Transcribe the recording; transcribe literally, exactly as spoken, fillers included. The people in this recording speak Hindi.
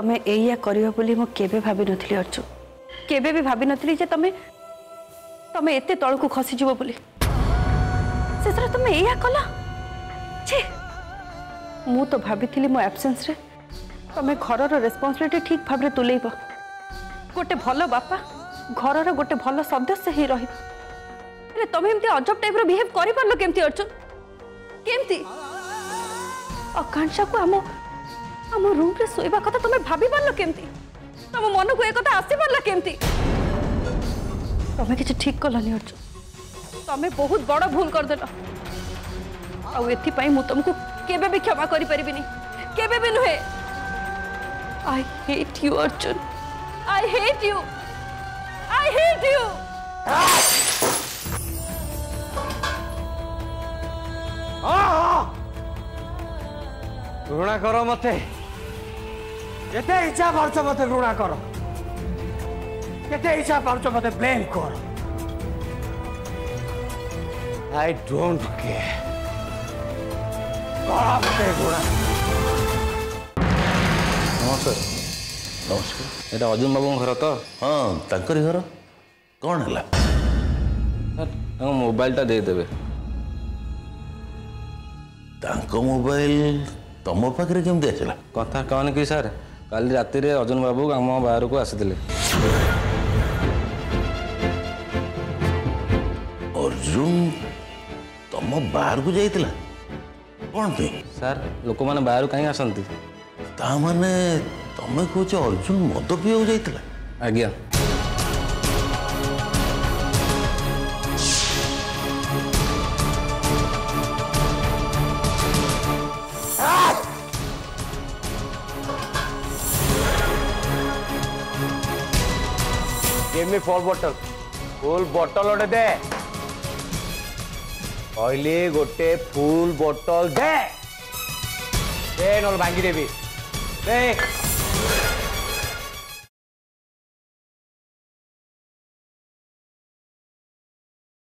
तमें एया करियो बोली मो केबे भाबी नथली अर्जुन केबे भी भाबी नथली जे तमें तमें एते तळ को खसी जीवो बोली सेसरा तमें एया कला छे मु तो भाबीथिली मो एब्सेंस रे तमें घर रो रिस्पांसिबिलिटी ठीक भाबरे तुलेइबो गोटे भलो बापा घर रो गोटे भलो सदस्य ही रहिबो अरे तमें एमती अजब टाइप रो बिहेव करि परलो केमती अर्जुन केमती आकांक्षा को आम आम रूम रे सोइबा कथा तमें भाबी परलो केमती तम मन को ए कथा आसी परला केमती तमें किछ ठीक कलनी अर्जुन तमें बहुत बड़ भूल कर देला आ एथि पई मु तुमको केबे भी क्षमा करि परिबिनी केबे भी नुहे I hate you Arjun I hate you I hate you घृणा कर मते केते इच्छा पार्छ मते घृणा कर केते इच्छा पार्छ मते ब्लेम कर आई डोंट केयर नमस्कार नमस्कार एटा अर्जुन बाबू घर तो हाँ तांकरी घर कौन है सर मोबाइल टा दे देबे तांको मोबाइल तुम पाखे केमती आसला कथा कौन कि सर काली राति रे अर्जुन बाबू आम बाहर को आसीथिले अर्जुन तुम बाहर को जाइतिला कौन पे सर लोक मैंने बाहर कहीं आसती ताने तमें कौच अर्जुन मद पीवा जाइतिला आज्ञा Give me full bottle. Full bottle ओटे दे कहली गोटे फुल बोतल दे दे नल भांगी देवी दे